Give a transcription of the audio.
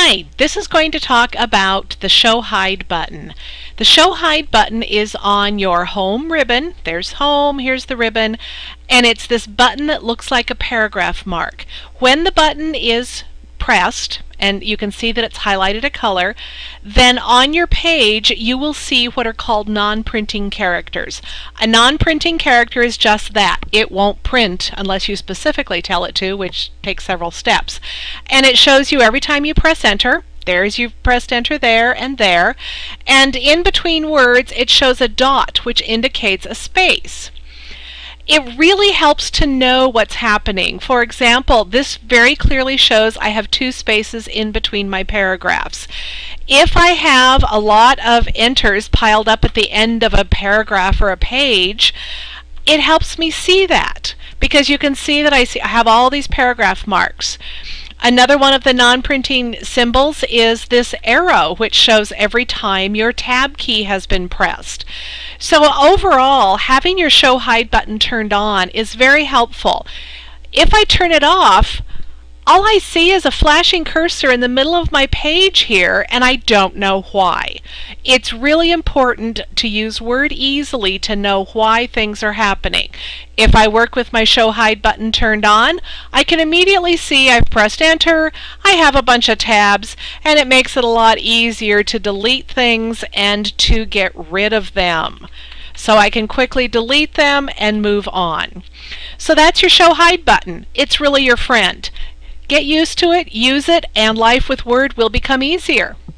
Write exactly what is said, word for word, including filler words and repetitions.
Hi, this is going to talk about the Show Hide button. The Show Hide button is on your home ribbon. There's home, here's the ribbon, and it's this button that looks like a paragraph mark. When the button is pressed, and you can see that it's highlighted a color, then on your page you will see what are called non-printing characters. A non-printing character is just that. It won't print unless you specifically tell it to, which takes several steps. And it shows you every time you press enter. There's you've pressed enter there and there. And in between words it shows a dot which indicates a space. It really helps to know what's happening. For example, this very clearly shows I have two spaces in between my paragraphs. If I have a lot of enters piled up at the end of a paragraph or a page, it helps me see that because you can see that I, see, I have all these paragraph marks. Another one of the non-printing symbols is this arrow, which shows every time your tab key has been pressed. So overall, having your Show Hide button turned on is very helpful. If I turn it off, all I see is a flashing cursor in the middle of my page here, and I don't know why. It's really important to use Word easily to know why things are happening. If I work with my Show Hide button turned on, I can immediately see I've pressed enter, I have a bunch of tabs, and it makes it a lot easier to delete things and to get rid of them. So I can quickly delete them and move on. So that's your Show Hide button. It's really your friend. Get used to it, use it, and life with Word will become easier.